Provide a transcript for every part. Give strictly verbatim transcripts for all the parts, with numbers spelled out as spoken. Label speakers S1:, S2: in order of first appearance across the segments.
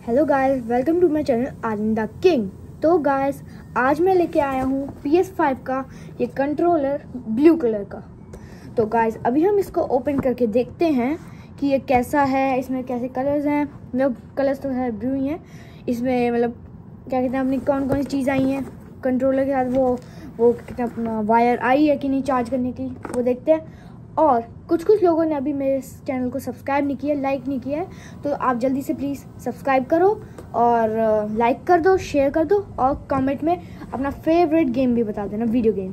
S1: Hello guys, welcome to my channel Arinda King. तो guys, आज मैं लेके आया हूँ पी एस फाइव का ये कंट्रोलर ब्लू कलर का। तो गाइस, अभी हम इसको ओपन करके देखते हैं कि ये कैसा है, इसमें कैसे कलर्स हैं। मतलब कलर्स तो है ब्लू ही हैं। इसमें मतलब क्या कहते हैं, अपनी कौन कौन सी चीज़ आई हैं कंट्रोलर के साथ, वो वो कहते हैं अपना वायर आई है कि नहीं चार्ज करने की, वो देखते हैं। और कुछ कुछ लोगों ने अभी मेरे चैनल को सब्सक्राइब नहीं किया, लाइक नहीं किया है, तो आप जल्दी से प्लीज़ सब्सक्राइब करो और लाइक कर दो, शेयर कर दो और कमेंट में अपना फेवरेट गेम भी बता देना, वीडियो गेम।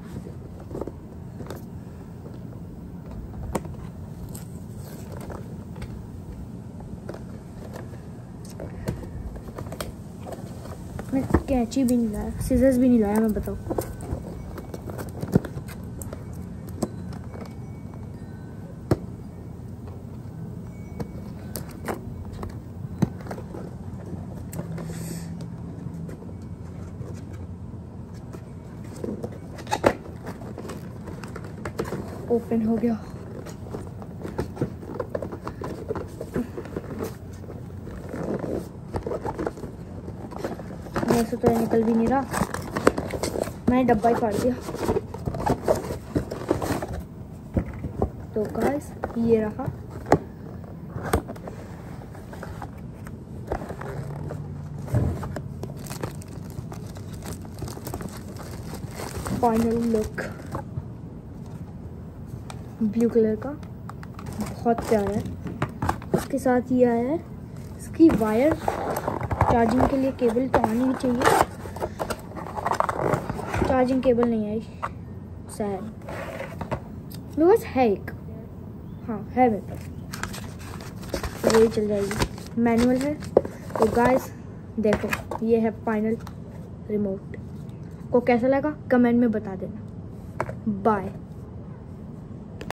S1: मैं कैंची भी नहीं लाया, सीजर्स भी नहीं लाया, मैं बताऊँ। ओपन हो गया। मेरे से तो ये निकल भी नहीं रहा, मैंने डब्बा ही फाड़ दिया। तो गाइस, ये रहा। फाइनल लुक ब्लू कलर का, बहुत प्यारा है। उसके साथ ये आया है इसकी वायर, चार्जिंग के लिए केबल तो आनी ही चाहिए। चार्जिंग केबल नहीं आई शायद, बस है एक, हाँ है मेरे पास, वही चल जाएगी। मैनुअल है। तो गाइस देखो, ये है फाइनल रिमोट। को कैसा लगा कमेंट में बता देना। बाय।